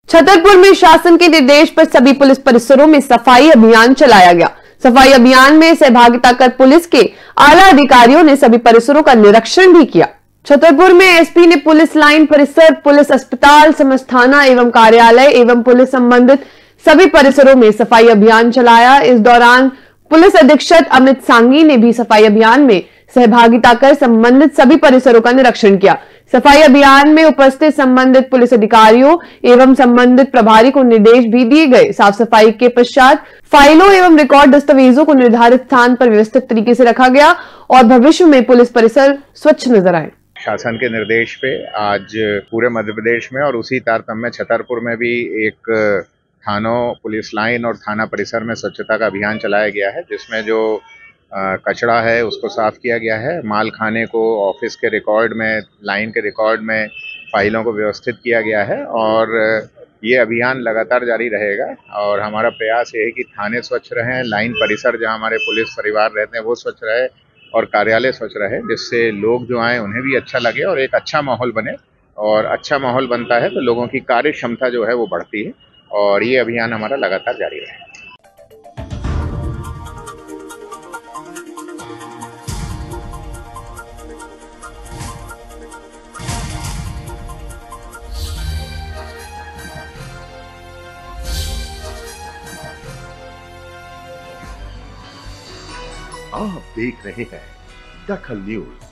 छतरपुर में शासन के निर्देश पर सभी पुलिस परिसरों में सफाई अभियान चलाया गया। सफाई अभियान में सहभागिता कर पुलिस के आला अधिकारियों ने सभी परिसरों का निरीक्षण भी किया। छतरपुर में एसपी ने पुलिस लाइन परिसर, पुलिस अस्पताल, समस्त थाना एवं कार्यालय एवं पुलिस संबंधित सभी परिसरों में सफाई अभियान चलाया। इस दौरान पुलिस अधीक्षक अमित सांगी ने भी सफाई अभियान में सहभागिता कर संबंधित सभी परिसरों का निरीक्षण किया। सफाई अभियान में उपस्थित संबंधित पुलिस अधिकारियों एवं संबंधित प्रभारी को निर्देश भी दिए गए। साफ सफाई के पश्चात फाइलों एवं रिकॉर्ड दस्तावेजों को निर्धारित स्थान पर व्यवस्थित तरीके से रखा गया और भविष्य में पुलिस परिसर स्वच्छ नजर आए। शासन के निर्देश पे आज पूरे मध्य प्रदेश में और उसी तारतम्य छतरपुर में भी एक थानों, पुलिस लाइन और थाना परिसर में स्वच्छता का अभियान चलाया गया है, जिसमें जो कचरा है उसको साफ किया गया है। माल खाने को ऑफिस के रिकॉर्ड में, लाइन के रिकॉर्ड में फाइलों को व्यवस्थित किया गया है और ये अभियान लगातार जारी रहेगा। और हमारा प्रयास ये है कि थाने स्वच्छ रहें, लाइन परिसर जहां हमारे पुलिस परिवार रहते हैं वो स्वच्छ रहे और कार्यालय स्वच्छ रहे, जिससे लोग जो आए उन्हें भी अच्छा लगे और एक अच्छा माहौल बने। और अच्छा माहौल बनता है तो लोगों की कार्य क्षमता जो है वो बढ़ती है और ये अभियान हमारा लगातार जारी रहेगा। आप देख रहे हैं दखल न्यूज।